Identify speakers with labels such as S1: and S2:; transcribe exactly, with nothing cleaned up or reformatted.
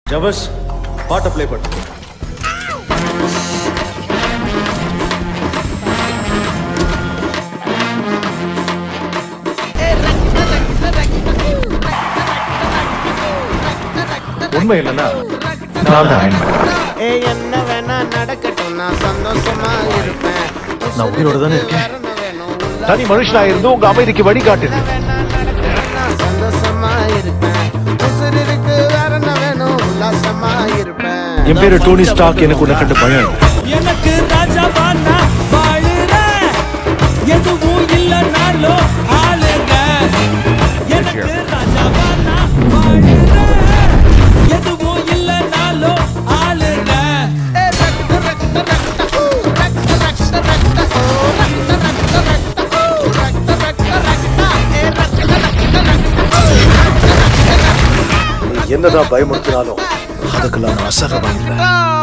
S1: ஜவஸ் பாட்டை ப்ளே பண்ணு.
S2: உண்மை என்னன்னா நான் தான்
S3: என்ன வேணா நடக்கட்டும், நான் சந்தோஷமா இருப்பேன்.
S2: நான் உயிரோட தானே இருக்கேன். தனி மனுஷனா இருந்து உங்க அமைதிக்கு வழிகாட்டு.
S3: சந்தோஷமா இருப்பேன். உசுருக்கு வேற என்ன வேணும், உல்லாசமா இருப்பேன்.
S1: என் பேரு டோனி ஸ்டார்க். எனக்கு உன்னை கண்டு பயம்.
S4: எனக்கு ராஜாவானா வாழுறேன், எதுவும் இல்லைனாலும் ஆளுங்க. எனக்கு ராஜாவானா வாழுறேன், எதுவும் இல்லைனாலும் ஆளுங்க.
S1: என்னதான் பயமுறுத்தினாலும் அதுக்கெல்லாம் நான் அசர்றவா இல்லை.